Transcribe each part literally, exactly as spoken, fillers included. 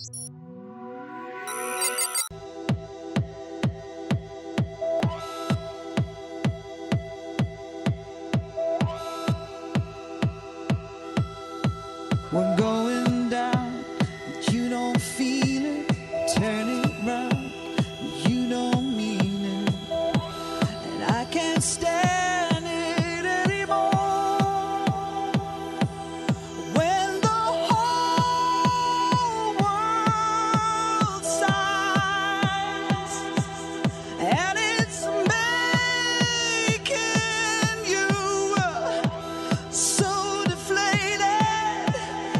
We're going down, but you don't feel it. Turn it round, you don't mean it. And I can't stand it anymore. When the whole world sighs, and it's making you so deflated.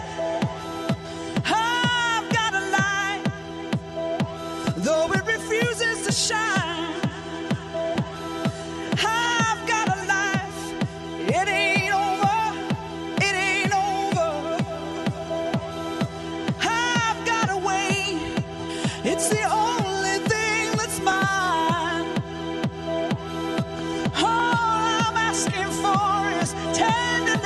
I've got a light, though it refuses to shine. I've got a life, it ain't over, it ain't over. I've got a way, it's the only thing that's mine. All I'm asking for is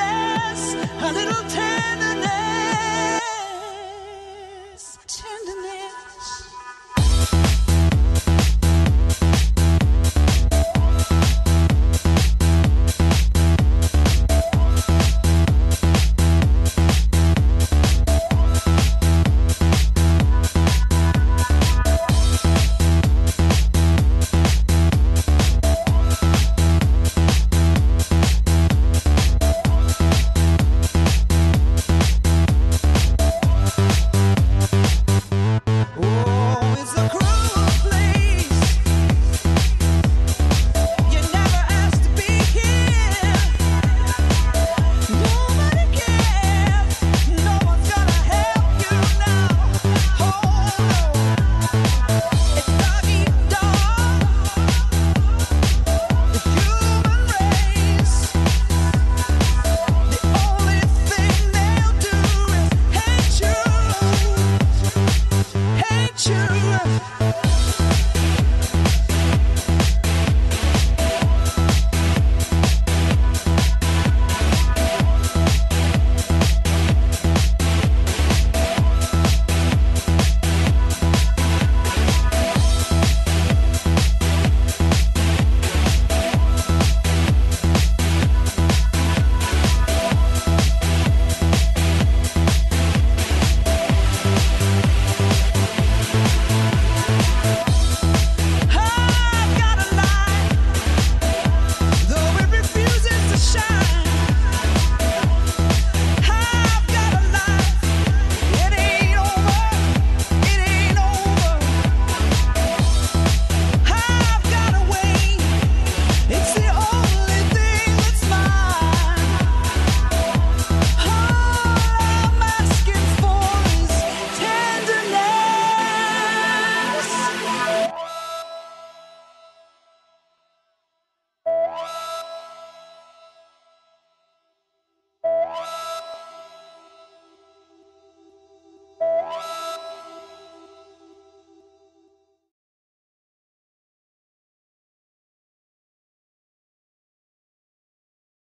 tenderness, a little tenderness, tenderness.